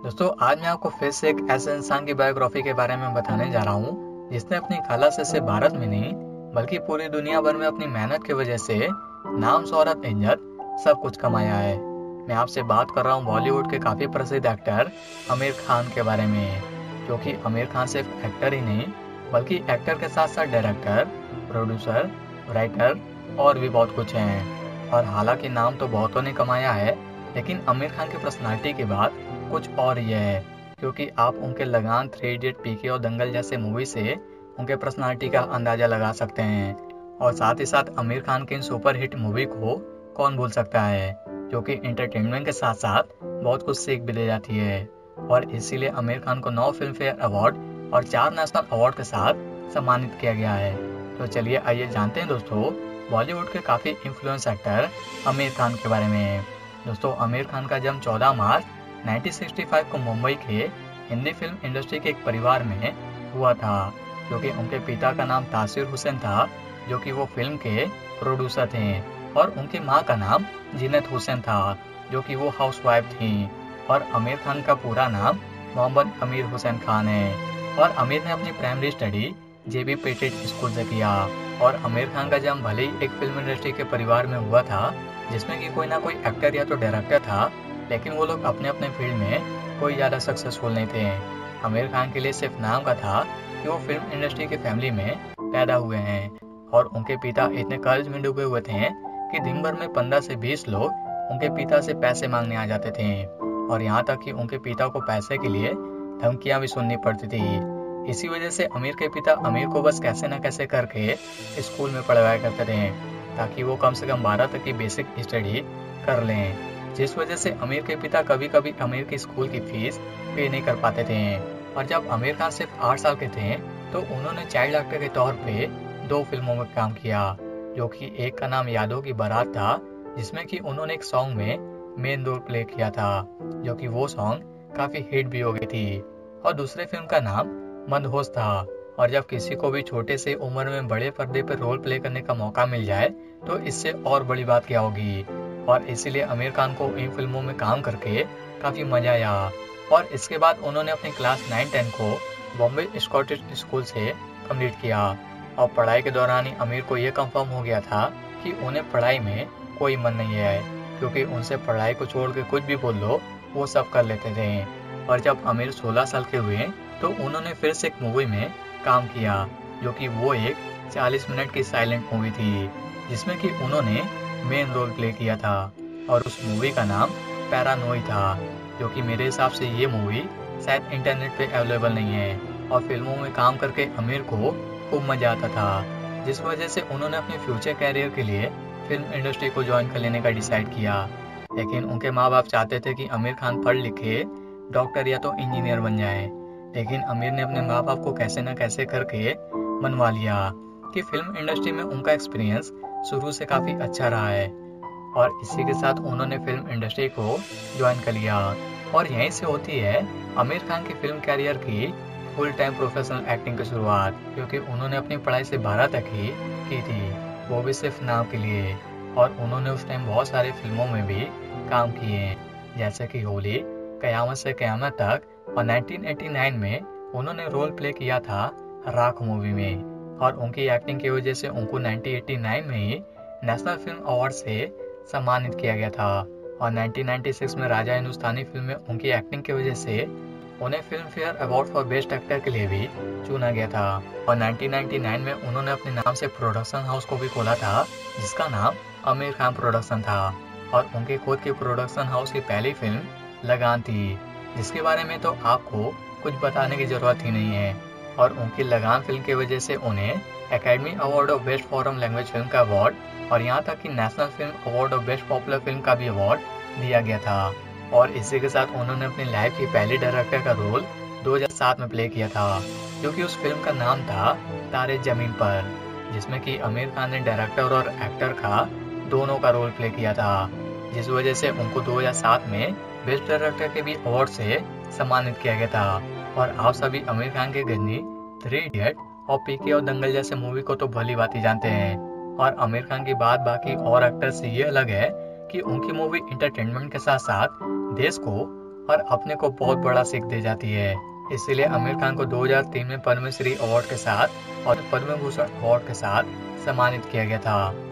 दोस्तों आज मैं आपको फिर से एक ऐसे इंसान की बायोग्राफी के बारे में बताने जा रहा हूँ जिसने अपनी कला से सिर्फ भारत में नहीं बल्कि पूरी दुनिया भर में अपनी मेहनत की वजह से नाम शोहरत इज्जत सब कुछ कमाया है। मैं आपसे बात कर रहा हूँ बॉलीवुड के काफ़ी प्रसिद्ध एक्टर आमिर खान के बारे में, जो कि आमिर खान सिर्फ एक्टर ही नहीं बल्कि एक्टर के साथ साथ डायरेक्टर, प्रोड्यूसर, राइटर और भी बहुत कुछ हैं। और हालांकि नाम तो बहुतों ने कमाया है, लेकिन आमिर खान की पर्सनालिटी की बात कुछ और ये है, क्योंकि आप उनके लगान, थ्री इडियट, पीके और दंगल जैसे मूवी से उनके पर्सनालिटी का अंदाजा लगा सकते हैं। और साथ ही साथ आमिर खान की इन सुपरहिट मूवी को कौन भूल सकता है, जो कि एंटरटेनमेंट के साथ साथ बहुत कुछ सीख भी दे जाती है। और इसीलिए आमिर खान को 9 फिल्म फेयर अवार्ड और 4 नेशनल अवार्ड के साथ सम्मानित किया गया है। तो चलिए आइए जानते हैं दोस्तों बॉलीवुड के काफ़ी इन्फ्लुएंस एक्टर आमिर खान के बारे में। दोस्तों आमिर खान का जन्म 14 मार्च 1965 को मुंबई के हिंदी फिल्म इंडस्ट्री के एक परिवार में हुआ था, जो कि उनके पिता का नाम तासिर हुसैन था, जो कि वो फिल्म के प्रोड्यूसर थे, और उनकी मां का नाम जीनत हुसैन था, जो कि वो हाउसवाइफ थी। और आमिर खान का पूरा नाम मोहम्मद अमीर हुसैन खान है। और आमिर ने अपनी primary study JB Petit school से किया। और आमिर खान का जन्म भले ही एक फिल्म इंडस्ट्री के परिवार में हुआ था, जिसमें कि कोई ना कोई एक्टर या तो डायरेक्टर था, लेकिन वो लोग अपने अपने फील्ड में कोई ज़्यादा सक्सेसफुल नहीं थे। आमिर खान के लिए सिर्फ नाम का था कि वो फिल्म इंडस्ट्री की फैमिली में पैदा हुए हैं। और उनके पिता इतने कर्ज में डूबे हुए थे कि दिन भर में 15 से 20 लोग उनके पिता से पैसे मांगने आ जाते थे। और यहाँ तक कि उनके पिता को पैसे के लिए धमकियाँ भी सुननी पड़ती थी। इसी वजह से आमिर के पिता आमिर को बस कैसे न कैसे करके स्कूल में पढ़वाया करते थे, ताकि वो कम से कम 12 तक की बेसिक स्टडी कर लें। जिस वजह से आमिर के पिता कभी कभी आमिर की स्कूल की फीस पे नहीं कर पाते थे। और जब आमिर खान सिर्फ 8 साल के थे तो उन्होंने चाइल्ड एक्टर के तौर पे 2 फिल्मों में काम किया, जो कि एक का नाम यादों की बारात था, जिसमें कि उन्होंने एक सॉन्ग में मेन रोल प्ले किया था, जो कि वो सॉन्ग काफी हिट भी हो गई थी। और दूसरे फिल्म का नाम मदहोश था। और जब किसी को भी छोटे से उम्र में बड़े पर्दे पर रोल प्ले करने का मौका मिल जाए तो इससे और बड़ी बात क्या होगी। और इसीलिए आमिर खान को इन फिल्मों में काम करके काफ़ी मजा आया। और इसके बाद उन्होंने अपनी क्लास 9-10 को बॉम्बे स्कॉटिश स्कूल से कंप्लीट किया। और पढ़ाई के दौरान ही आमिर को यह कंफर्म हो गया था कि उन्हें पढ़ाई में कोई मन नहीं है, क्योंकि उनसे पढ़ाई को छोड़ के कुछ भी बोल लो वो सब कर लेते थे। और जब आमिर 16 साल के हुए तो उन्होंने फिर से एक मूवी में काम किया, जो कि वो एक 40 मिनट की साइलेंट मूवी थी, जिसमें कि उन्होंने मेन रोल प्ले किया था। और उस मूवी का नाम पैरानोई था, जो कि मेरे हिसाब से ये मूवी शायद इंटरनेट पे अवेलेबल नहीं है। और फिल्मों में काम करके आमिर को खूब मजा आता था, जिस वजह से उन्होंने अपने फ्यूचर कैरियर के लिए फिल्म इंडस्ट्री को ज्वाइन कर लेने का डिसाइड किया। लेकिन उनके माँ बाप चाहते थे कि आमिर खान पढ़ लिखे डॉक्टर या तो इंजीनियर बन जाए। लेकिन आमिर ने अपने माँ बाप को कैसे न कैसे करके मनवा लिया कि फिल्म इंडस्ट्री में उनका एक्सपीरियंस शुरू से काफ़ी अच्छा रहा है। और इसी के साथ उन्होंने फिल्म इंडस्ट्री को ज्वाइन कर लिया। और यहीं से होती है आमिर खान की फिल्म कैरियर की फुल टाइम प्रोफेशनल एक्टिंग की शुरुआत, क्योंकि उन्होंने अपनी पढ़ाई से 12 तक ही की थी, वो भी सिर्फ नाम के लिए। और उन्होंने उस टाइम बहुत सारी फिल्मों में भी काम किए, जैसे कि होली, कयामत से कयामत तक। और 1989 में उन्होंने रोल प्ले किया था राख मूवी में। और उनकी एक्टिंग की वजह से उनको 1989 में ही नेशनल फिल्म अवार्ड से सम्मानित किया गया था। और 1996 में राजा हिंदुस्तानी फिल्म में उनकी एक्टिंग की वजह से उन्हें Filmfare award for best actor के लिए भी चुना गया था। और 1999 में उन्होंने अपने नाम से प्रोडक्शन हाउस को भी खोला था, जिसका नाम आमिर खान प्रोडक्शन था। और उनके खुद के प्रोडक्शन हाउस की पहली फिल्म लगान थी, जिसके बारे में तो आपको कुछ बताने की जरूरत ही नहीं है। और उनकी लगान फिल्म की वजह से उन्हें academy award of best foreign language film का अवार्ड और यहाँ तक कि national film award of best popular film का भी अवार्ड दिया गया था। और इसी के साथ उन्होंने अपनी लाइफ की पहली डायरेक्टर का रोल 2007 में प्ले किया था, जो कि उस फिल्म का नाम था तारे जमीन पर, जिसमें कि आमिर खान ने डायरेक्टर और एक्टर का दोनों का रोल प्ले किया था, जिस वजह से उनको 2007 में बेस्ट डायरेक्टर के भी अवार्ड से सम्मानित किया गया था। और आप सभी आमिर खान के गजनी, थ्री इडियट और पीके और दंगल जैसे मूवी को तो भली भांति जानते हैं। और आमिर खान की बात बाकी और एक्टर से ये अलग है कि उनकी मूवी इंटरटेनमेंट के साथ साथ देश को और अपने को बहुत बड़ा सीख दे जाती है। इसीलिए आमिर खान को 2003 में पद्मश्री अवार्ड के साथ और पद्म भूषण अवार्ड के साथ सम्मानित किया गया था।